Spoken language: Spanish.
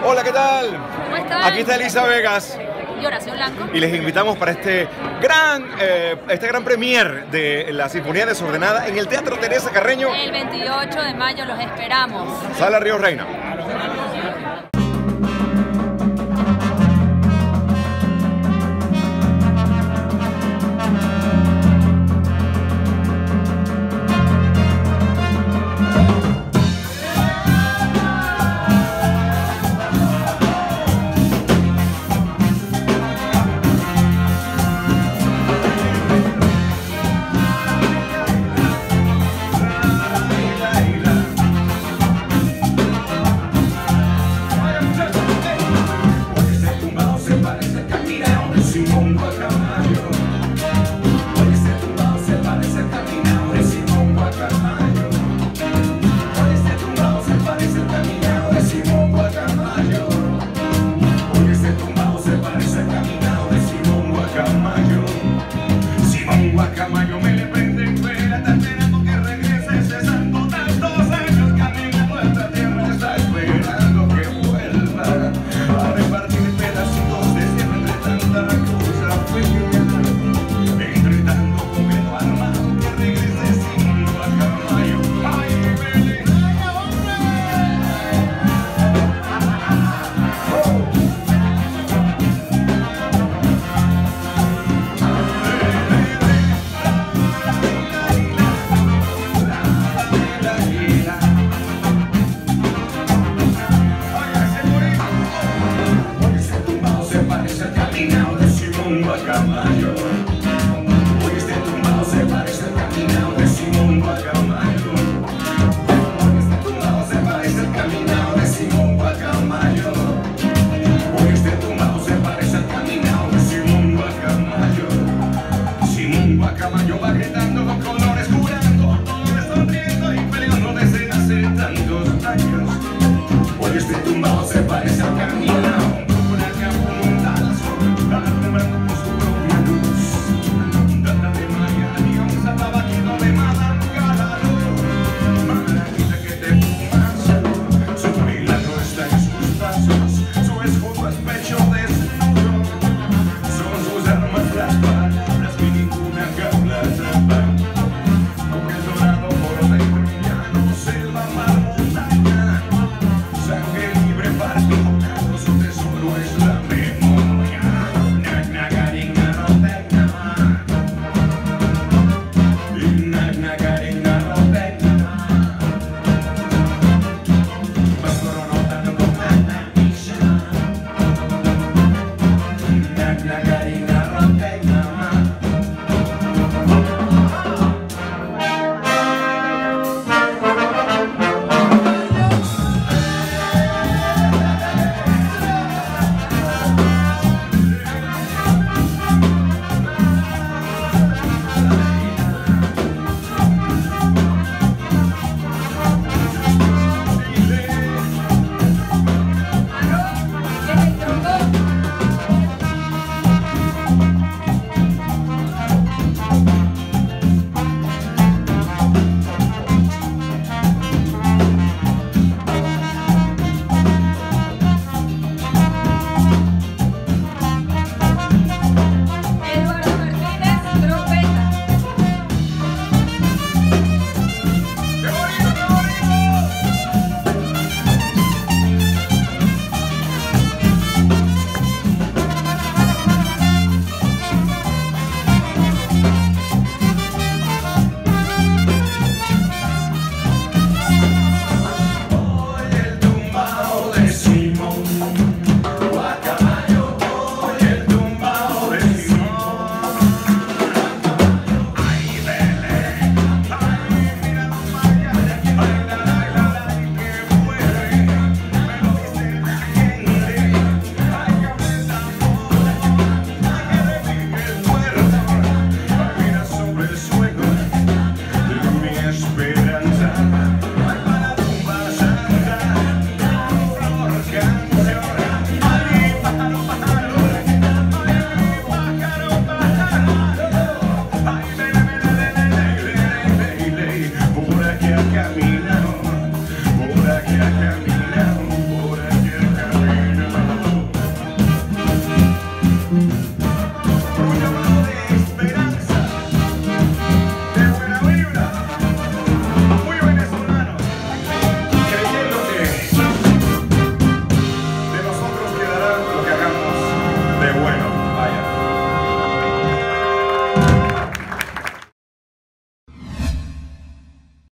Hola, ¿qué tal? ¿Cómo están? Aquí está Elisa Vegas Y Horacio Blanco. y les invitamos para este gran premier de la Sinfonía Desordenada en el Teatro Teresa Carreño, El 28 de mayo los esperamos. Sala Río Reina. Guacamayo me le prende en fuera, está esperando que regrese, cesando tantos años caminando esta tierra, está esperando que vuelva a repartir pedacitos de siempre entre tanta cosa fea, entre tanto gobierno armado que regrese sin Guacamayo. ¡Ay, Belén! Guacamayo. Hoy este tumbado se parece al caminado de Simón Guacamayo. Hoy este tumbado se parece al caminado de Simón Guacamayo. Hoy este tumbado se parece al caminado de Simón Guacamayo. Simón Guacamayo va gritando con colores, jurando, colores sonriendo y peleando desde hace tantos años. Hoy este tumbado se parece al caminado